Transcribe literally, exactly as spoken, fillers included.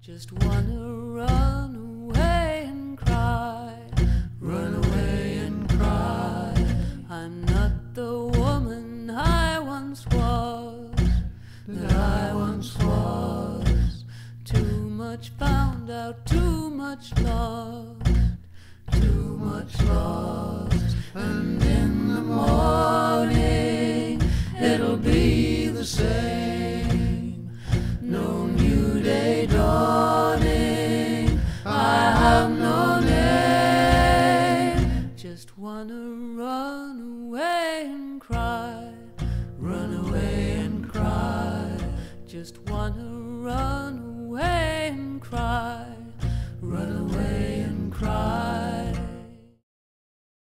Just wanna run away and cry, run away and cry. I'm not the woman I once was, that I once was. Too much found out, too much lost, too much lost. And in the morning it'll be the same. No new day dawning, I have no name. Just wanna run away and cry, run away and cry. Just wanna run away